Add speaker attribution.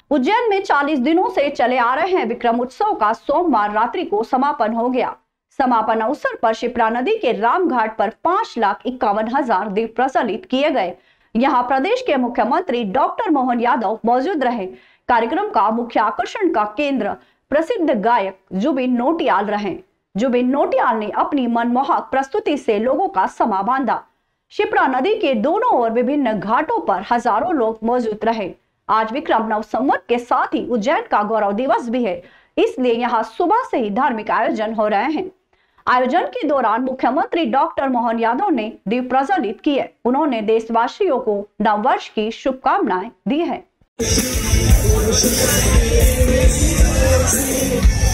Speaker 1: उज्जैन में 40 दिनों से चले आ रहे हैं विक्रम उत्सव का सोमवार रात्रि को समापन हो गया। समापन अवसर पर शिप्रा नदी के रामघाट पर 5,51,000 दीप प्रज्वलित किए गए। यहां प्रदेश के मुख्यमंत्री डॉक्टर मोहन यादव मौजूद रहे। कार्यक्रम का मुख्य आकर्षण का केंद्र प्रसिद्ध गायक जुबिन नौटियाल रहे। जुबिन नौटियाल ने अपनी मनमोहक प्रस्तुति से लोगों का समा बांधा। शिप्रा नदी के दोनों ओर विभिन्न घाटों पर हजारों लोग मौजूद रहे। आज विक्रम नव संवत के साथ ही उज्जैन का गौरव दिवस भी है, इसलिए यहाँ सुबह से ही धार्मिक आयोजन हो रहे हैं। आयोजन के दौरान मुख्यमंत्री डॉक्टर मोहन यादव ने दीप प्रज्वलित किए। उन्होंने देशवासियों को नव वर्ष की शुभकामनाएं दी है।